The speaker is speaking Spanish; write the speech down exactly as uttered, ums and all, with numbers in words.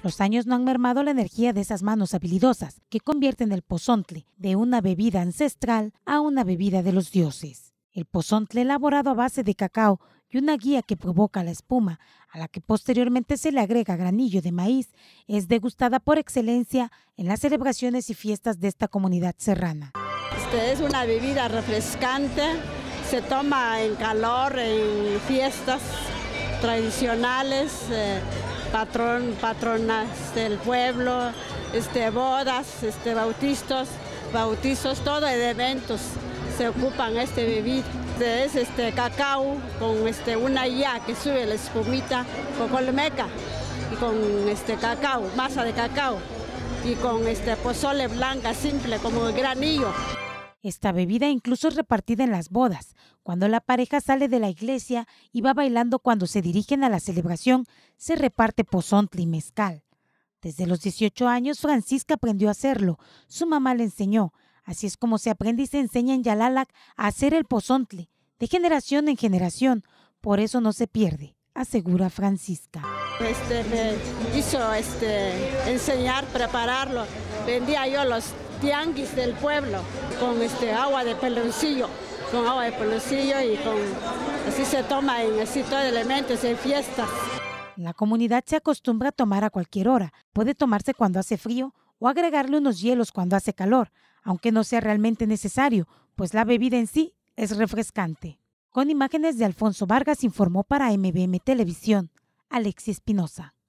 Los años no han mermado la energía de esas manos habilidosas que convierten el pozontle de una bebida ancestral a una bebida de los dioses. El pozontle, elaborado a base de cacao y una guía que provoca la espuma, a la que posteriormente se le agrega granillo de maíz, es degustada por excelencia en las celebraciones y fiestas de esta comunidad serrana. Este es una bebida refrescante, se toma en calor, en fiestas tradicionales, eh, patrón, patronas del pueblo, este, bodas, este, bautizos, bautizos, todo en eventos se ocupan este bebida. Este es este cacao con este, una ya que sube la espumita con colmeca y con este cacao, masa de cacao y con este pozole blanca simple como granillo. Esta bebida incluso es repartida en las bodas, cuando la pareja sale de la iglesia y va bailando cuando se dirigen a la celebración, se reparte pozontle y mezcal. Desde los dieciocho años, Francisca aprendió a hacerlo, su mamá le enseñó. Así es como se aprende y se enseña en Yalalac a hacer el pozontle, de generación en generación, por eso no se pierde, asegura Francisca. Este, me hizo este, enseñar, prepararlo, vendía yo los tianguis del pueblo con este agua de peloncillo, con agua de peloncillo y con así se toma en así todo elementos en fiestas. La comunidad se acostumbra a tomar a cualquier hora, puede tomarse cuando hace frío o agregarle unos hielos cuando hace calor, aunque no sea realmente necesario, pues la bebida en sí es refrescante. Con imágenes de Alfonso Vargas informó para M B M Televisión, Alexis Espinosa.